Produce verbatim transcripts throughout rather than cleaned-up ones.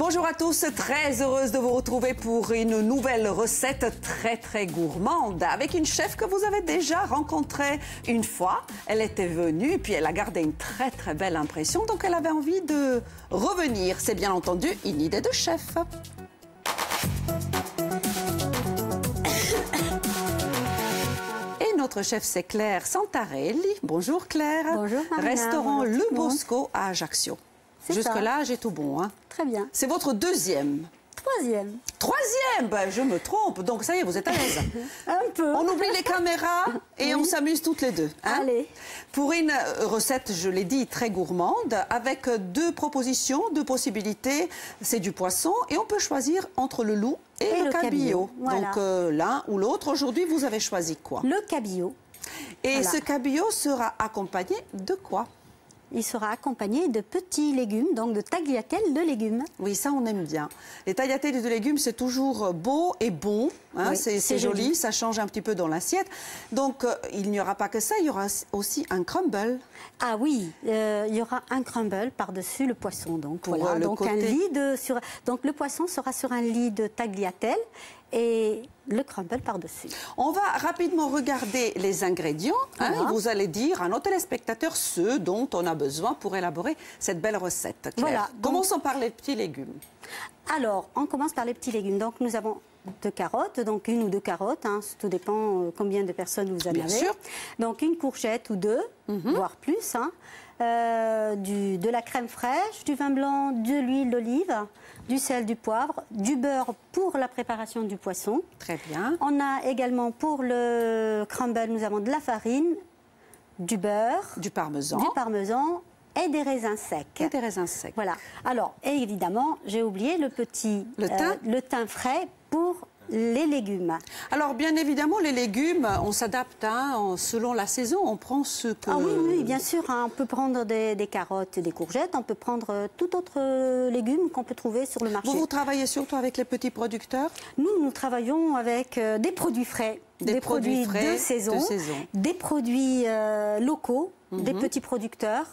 Bonjour à tous, très heureuse de vous retrouver pour une nouvelle recette très très gourmande avec une chef que vous avez déjà rencontrée une fois. Elle était venue puis elle a gardé une très très belle impression, donc elle avait envie de revenir. C'est bien entendu une idée de chef. Et notre chef, c'est Claire Santarelli. Bonjour Claire. Bonjour Marina. Restaurant Bonjour Le Bosco à Ajaccio. Jusque-là, j'ai tout bon. Hein. Très bien. C'est votre deuxième. Troisième. Troisième, ben, je me trompe. Donc ça y est, vous êtes à l'aise. Un peu. On oublie les caméras et oui. On s'amuse toutes les deux. Hein. Allez. Pour une recette, je l'ai dit, très gourmande, avec deux propositions, deux possibilités. C'est du poisson et on peut choisir entre le loup et, et le, le cabillaud. cabillaud. Voilà. Donc euh, l'un ou l'autre. Aujourd'hui, vous avez choisi quoi? Le cabillaud. Et voilà. Ce cabillaud sera accompagné de quoi? Il sera accompagné de petits légumes, donc de tagliatelles de légumes. Oui, ça on aime bien. Les tagliatelles de légumes, c'est toujours beau et bon. Hein, oui, c'est joli, joli, ça change un petit peu dans l'assiette. Donc, euh, il n'y aura pas que ça, il y aura aussi un crumble. Ah oui, euh, il y aura un crumble par-dessus le poisson. Donc, Pour voilà. le donc, côté... un lit de, sur... donc, le poisson sera sur un lit de tagliatelles et le crumble par-dessus. On va rapidement regarder les ingrédients. Hein, voilà. Vous allez dire à nos téléspectateurs ceux dont on a besoin pour élaborer cette belle recette. Claire. Voilà. Donc... Commençons par les petits légumes. Alors, on commence par les petits légumes. Donc, nous avons de carottes, donc une ou deux carottes, hein, tout dépend combien de personnes vous en Bien avez. Sûr. Donc une courgette ou deux, mm-hmm. voire plus, hein, euh, du, de la crème fraîche, du vin blanc, de l'huile d'olive, du sel, du poivre, du beurre pour la préparation du poisson. Très bien. On a également pour le crumble, nous avons de la farine, du beurre, du parmesan, du parmesan et des raisins secs. Et des raisins secs. Voilà. Alors, et évidemment, j'ai oublié le petit... Le thym euh, Le thym frais pour les légumes. Alors, bien évidemment, les légumes, on s'adapte hein, selon la saison. On prend ce que... Ah oui, oui, bien sûr. Hein, on peut prendre des, des carottes et des courgettes. On peut prendre tout autre légume qu'on peut trouver sur le marché. Vous, vous travaillez surtout avec les petits producteurs? Nous, nous travaillons avec euh, des produits frais. Des, des produits, produits frais de saison. De saison. Des produits euh, locaux, mm-hmm. des petits producteurs.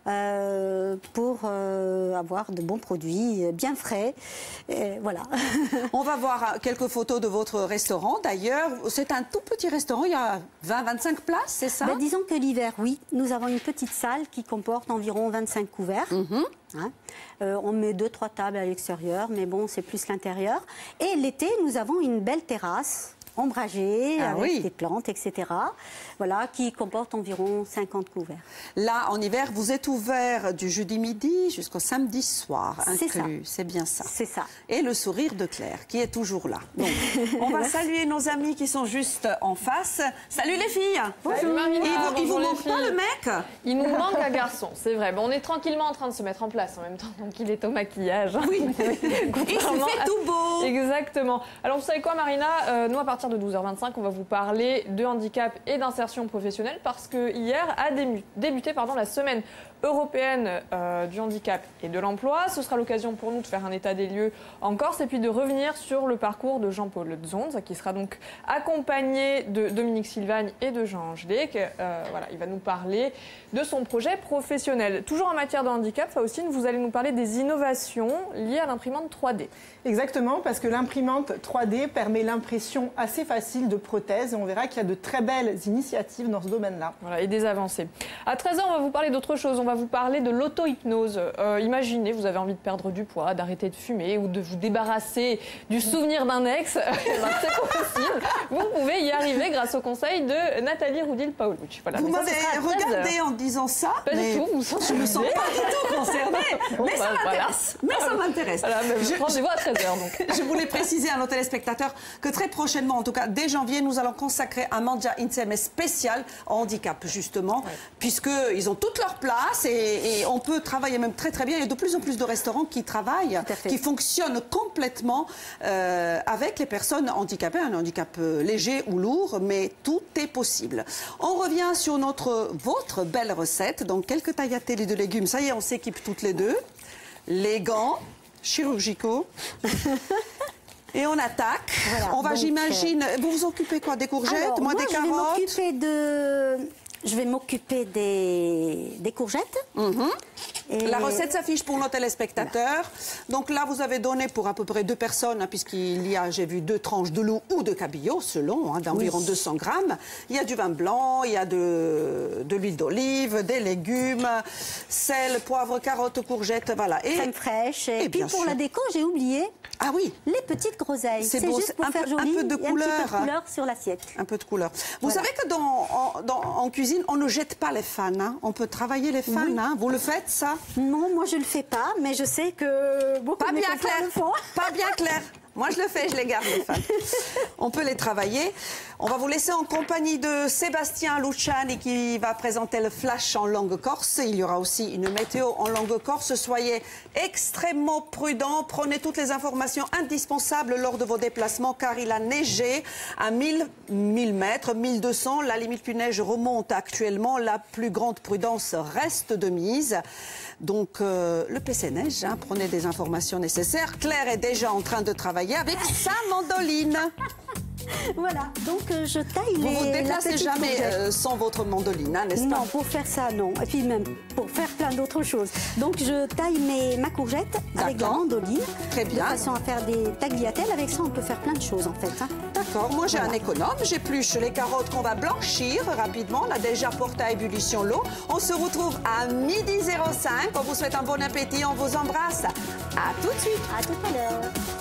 Euh, pour euh, avoir de bons produits bien frais. Et voilà. On va voir quelques photos de votre restaurant. D'ailleurs, c'est un tout petit restaurant. Il y a vingt à vingt-cinq places, c'est ça? Ben, disons que l'hiver, oui. Nous avons une petite salle qui comporte environ vingt-cinq couverts. Mm-hmm. hein. euh, on met deux, trois tables à l'extérieur, mais bon, c'est plus l'intérieur. Et l'été, nous avons une belle terrasse ombragée, ah, avec oui. des plantes, et cetera. Voilà, qui comporte environ cinquante couverts. Là, en hiver, vous êtes ouvert du jeudi midi jusqu'au samedi soir inclus. C'est bien ça. C'est ça. Et le sourire de Claire, qui est toujours là. Donc, on va saluer nos amis qui sont juste en face. Salut les filles. Bonjour. Marina. Il vous, il vous manque filles. pas le mec? Il nous manque un garçon, c'est vrai. Bon, on est tranquillement en train de se mettre en place en même temps, donc il est au maquillage. Oui. Il se fait tout beau. Exactement. Alors, vous savez quoi, Marina, euh, nous, à partir de douze heures vingt-cinq, on va vous parler de handicap et d'insertion professionnelle parce que hier a débuté pardon, la semaine européenne euh, du handicap et de l'emploi. Ce sera l'occasion pour nous de faire un état des lieux en Corse et puis de revenir sur le parcours de Jean-Paul Zonz, qui sera donc accompagné de Dominique Silvagne et de Jean Angelique. Euh, voilà, il va nous parler de son projet professionnel. Toujours en matière de handicap, Faustine, vous allez nous parler des innovations liées à l'imprimante trois D. Exactement, parce que l'imprimante trois D permet l'impression assez facile de prothèses et on verra qu'il y a de très belles initiatives dans ce domaine-là. Voilà, et des avancées. À treize heures, on va vous parler d'autre chose. On va vous parler de l'auto-hypnose. Euh, imaginez, vous avez envie de perdre du poids, d'arrêter de fumer ou de vous débarrasser du souvenir d'un ex. Ben, c'est possible. Vous pouvez y arriver grâce au conseil de Nathalie Roudil-Paolucci. Voilà, vous m'avez regardé en disant ça. Pas mais du tout. Vous je ne me sens pas du tout concernée. Bon, mais, bah, ça voilà. mais ça m'intéresse. Voilà, rendez-vous à treize heures. Donc. Je voulais préciser à nos téléspectateurs que très prochainement, en tout cas dès janvier, nous allons consacrer un Mangia Insieme spécial au handicap, justement, ouais. puisqu'ils ont toute leur place et, et on peut travailler même très très bien. Il y a de plus en plus de restaurants qui travaillent, qui fonctionnent complètement euh, avec les personnes handicapées, un handicap euh, léger ou lourd, mais tout est possible. On revient sur notre, votre belle recette, donc quelques tagliatelles de légumes. Ça y est, on s'équipe toutes les deux. Les gants chirurgicaux. Et on attaque. Voilà, on va, j'imagine, euh... vous vous occupez quoi? Des courgettes? Alors, moi, moi, des je carottes? vais m'occuper de... Je vais m'occuper des... des courgettes. Mm-hmm. Et... La recette s'affiche pour nos téléspectateurs. Voilà. Donc là, vous avez donné pour à peu près deux personnes, hein, puisqu'il y a, j'ai vu, deux tranches de loup ou de cabillaud, selon, hein, d'environ oui. deux cents grammes. Il y a du vin blanc, il y a de, de l'huile d'olive, des légumes, sel, poivre, carottes, courgettes, voilà. Et crème fraîche. Et, et puis pour sûr. la déco, j'ai oublié. Ah oui. Les petites groseilles. C'est juste pour un faire peu, joli. Un peu de couleur. Un petit peu de couleur sur l'assiette. Un peu de couleur. Vous voilà. savez que dans, en, dans, en cuisine, on ne jette pas les fans. Hein. On peut travailler les fans. Oui. Hein. Vous le faites, ça? Non, moi je le fais pas, mais je sais que beaucoup pas de bien clair. le font. Pas bien clair. Moi, je le fais, je les garde, les fans. On peut les travailler. On va vous laisser en compagnie de Sébastien Luciani qui va présenter le flash en langue corse. Il y aura aussi une météo en langue corse. Soyez extrêmement prudents. Prenez toutes les informations indispensables lors de vos déplacements car il a neigé à mille, mille mètres, mille deux cents. La limite plus neige remonte actuellement. La plus grande prudence reste de mise. Donc, euh, le P C neige, hein, prenez des informations nécessaires. Claire est déjà en train de travailler avec sa mandoline. Voilà, donc euh, je taille vous les... Vous ne vous déplacez jamais euh, sans votre mandoline, hein, n'est-ce pas? Non, pour faire ça, non. Et puis même pour faire plein d'autres choses. Donc je taille mes, ma courgette avec la mandoline. Très bien. De façon à faire des tagliatelles. Avec ça, on peut faire plein de choses, en fait. Hein. D'accord, moi j'ai voilà. un économe. J'épluche les carottes qu'on va blanchir rapidement. On a déjà porté à ébullition l'eau. On se retrouve à midi zéro cinq. On vous souhaite un bon appétit. On vous embrasse. À tout de suite. À tout à l'heure.